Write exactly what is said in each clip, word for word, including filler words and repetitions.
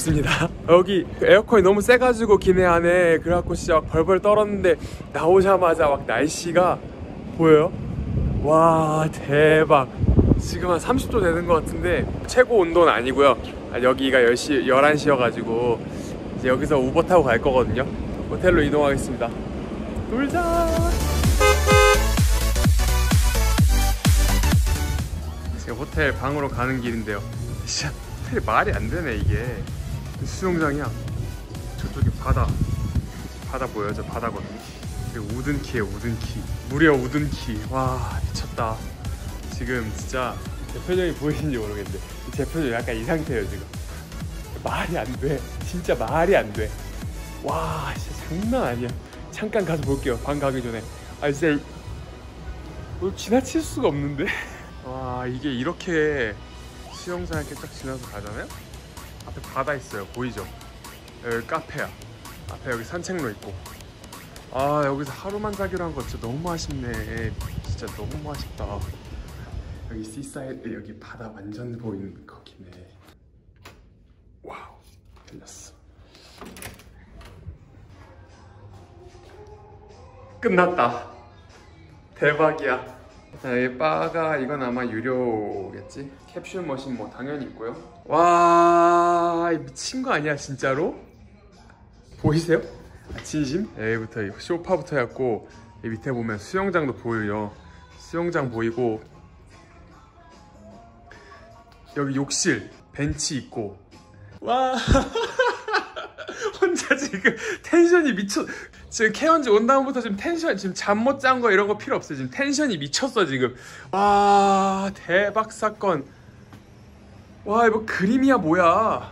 있습니다. 여기 에어컨이 너무 세가지고 기내 안에 그래갖고 진짜 막 벌벌 떨었는데 나오자마자 막 날씨가 보여요? 와 대박. 지금 한 삼십 도 되는 것 같은데 최고 온도는 아니고요. 여기가 열 시, 열한 시여가지고 이제 여기서 우버 타고 갈 거거든요. 호텔로 이동하겠습니다. 놀자. 지금 호텔 방으로 가는 길인데요. 진짜 호텔이 말이 안 되네. 이게 수영장이야. 저쪽에 바다 바다 보여요? 저 바다거든요. 여기 우든키에요. 우든키. 무려 우든키. 와 미쳤다. 지금 진짜 제 표정이 보이는지 모르겠는데 제 표정이 약간 이 상태예요. 지금 말이 안 돼. 진짜 말이 안 돼. 와 진짜 장난 아니야. 잠깐 가서 볼게요. 방 가기 전에. 아 진짜 뭐 지나칠 수가 없는데. 와 이게 이렇게 수영장 이렇게 딱 지나서 가잖아요. 앞에 바다 있어요. 보이죠? 여기 카페야. 앞에 여기 산책로 있고. 아 여기서 하루만 자기로 한 거 진짜 너무 아쉽네. 진짜 너무 아쉽다. 여기 시사이드 여기 바다 완전 보이는 거기네. 와우 틀렸어. 끝났다. 대박이야. 자, 여기 바가 이건 아마 유료겠지? 캡슐 머신 뭐 당연히 있고요. 와 미친 거 아니야 진짜로? 보이세요? 아, 진심? 여기부터 소파부터 해갖고 이 밑에 보면 수영장도 보여요. 수영장 보이고 여기 욕실 벤치 있고. 와 혼자 지금 텐션이 미쳐. 지금 케언즈 온 다음부터 지금 텐션 지금 잠 못 잔 거 이런 거 필요 없어요. 지금 텐션이 미쳤어 지금. 와 대박 사건. 와 이거 그림이야 뭐야.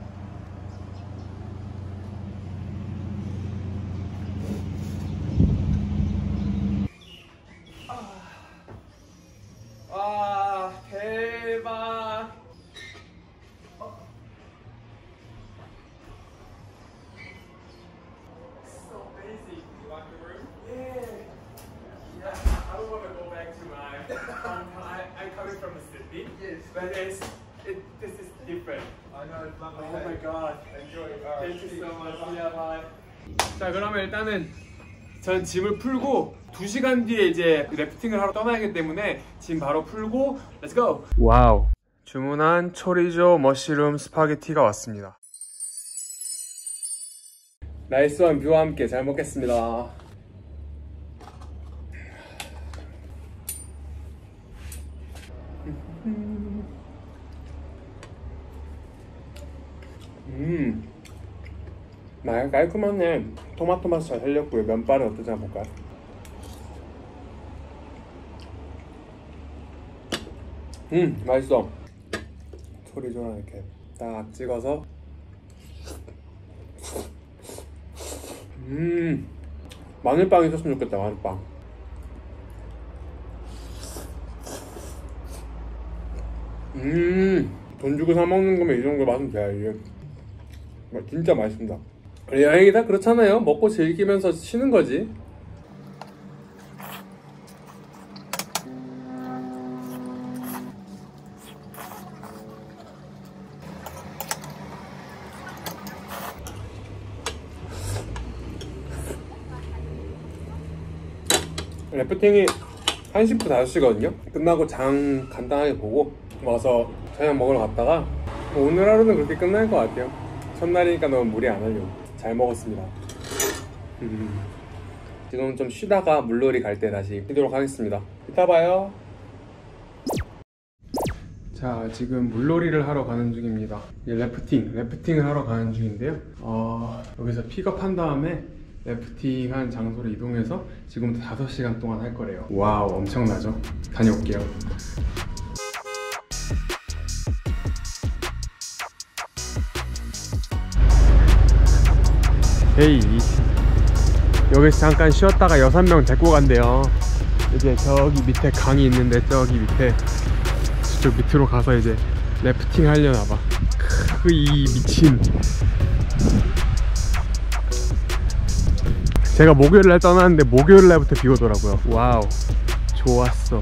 와 대박. But it's, it, this is different. I know it's lovely. Oh my god. Enjoy. Thank you so much. Yeah, bye. 자, 그러면 일단은 전 짐을 풀고 두 시간 뒤에 이제 래프팅을 하러 떠나기 때문에 짐 바로 풀고 Let's go. 와우. 주문한 초리조 머쉬룸 스파게티가 왔습니다. 나이스한 뷰와 함께 잘 먹겠습니다. 음, 말 깔끔하네. 토마토 맛 잘 살렸고요. 면발은 어떠지 한번 볼까요? 음, 맛있어. 초리조랑 이렇게 딱 찍어서. 음, 마늘빵 있었으면 좋겠다. 마늘빵. 음, 돈 주고 사 먹는 거면 이 정도 맛은 돼야지. 진짜 맛있습니다. 여행이 다 그렇잖아요. 먹고 즐기면서 쉬는 거지. 래프팅이 한 시부터 다섯 시거든요 끝나고 장 간단하게 보고 와서 저녁 먹으러 갔다가 오늘 하루는 그렇게 끝날 것 같아요. 첫날이니까 너무 무리 안 하려고. 잘 먹었습니다. 음. 지금 좀 쉬다가 물놀이 갈 때 다시 쉬도록 하겠습니다. 이따 봐요. 자, 지금 물놀이를 하러 가는 중입니다. 래프팅, 래프팅을 하러 가는 중인데요. 어, 여기서 픽업한 다음에 래프팅한 장소로 이동해서 지금부터 다섯 시간 동안 할 거래요. 와우, 엄청나죠? 다녀올게요. 에이, 여기서 잠깐 쉬었다가 여섯 명 데리고 간대요. 이제 저기 밑에 강이 있는데 저기 밑에 저쪽 밑으로 가서 이제 래프팅 하려나 봐. 크, 이 미친. 제가 목요일날 떠났는데 목요일날부터 비 오더라고요. 와우, 좋았어.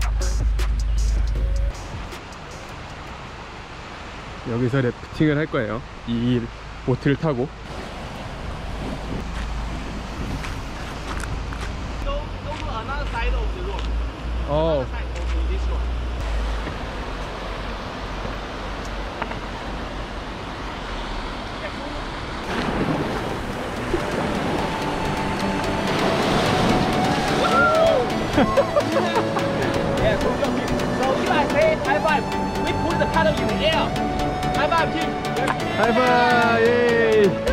여기서 래프팅을 할 거예요. 이 보트를 타고. 어. Yeah, good job, Kim. So if I say high five, we put the paddle in the air. High five, Kim. 하이파이. 예.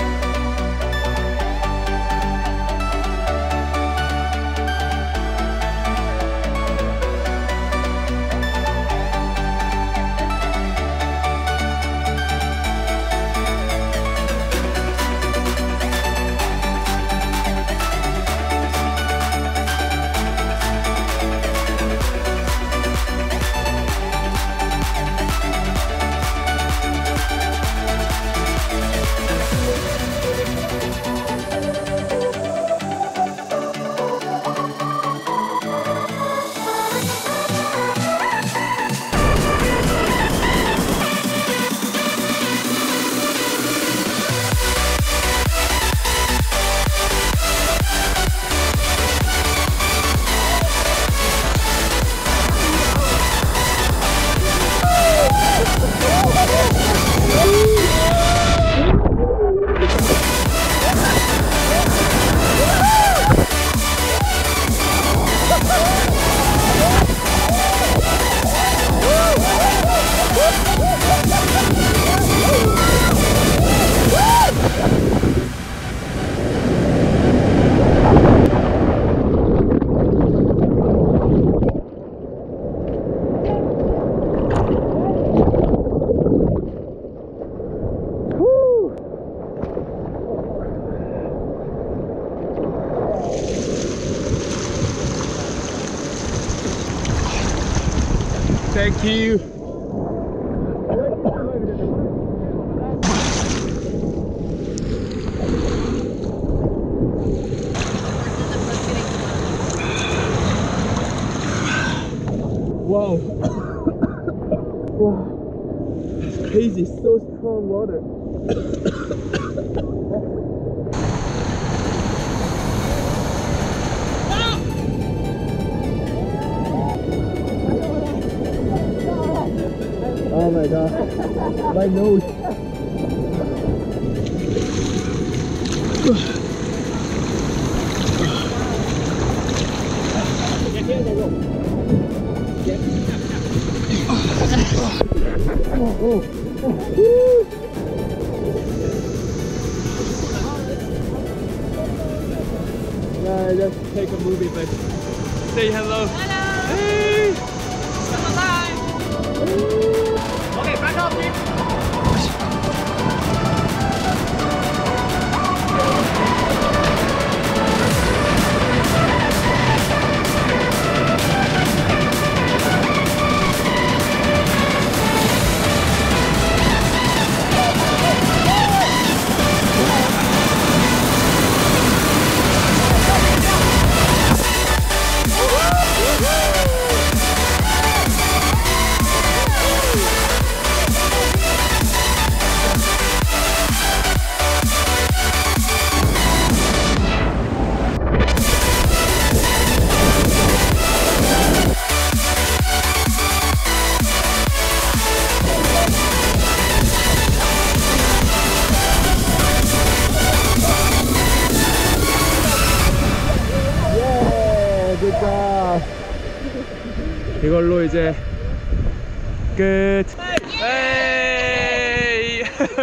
Thank you. Wow. Wow. It's crazy, so strong water. Oh my god, my nose. Yeah, just take a movie, but say hello. Hello. Hey. Come alive. Okay, back up, Kim. 이걸로 이제 끝. 에이.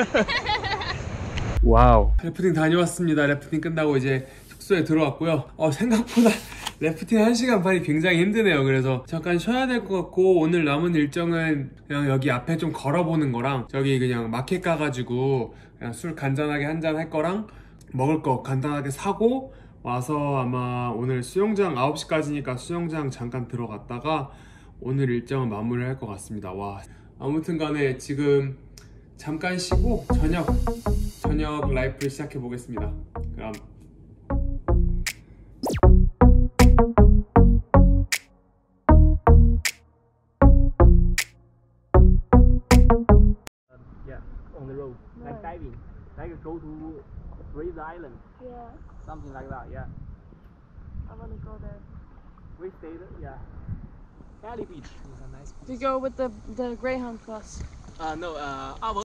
와우. 래프팅 다녀왔습니다. 래프팅 끝나고 이제 숙소에 들어왔고요. 어, 생각보다 래프팅 한 시간 반이 굉장히 힘드네요. 그래서 잠깐 쉬어야 될 것 같고, 오늘 남은 일정은 그냥 여기 앞에 좀 걸어보는 거랑, 저기 그냥 마켓 가가지고 그냥 술 간단하게 한잔 할 거랑 먹을 거 간단하게 사고 와서 아마 오늘 수영장 아홉 시까지니까 수영장 잠깐 들어갔다가 오늘 일정은 마무리를 할 것 같습니다. 와, 아무튼 간에 지금 잠깐 쉬고 저녁 저녁 라이프를 시작해 보겠습니다. 그럼 Yeah, on the road. Like diving, like go to Fraser Island, Yeah, something like that. Yeah, I want to go there. we stayed. Yeah, Cali Beach is a nice. We go with the the Greyhound bus. Uh no, uh our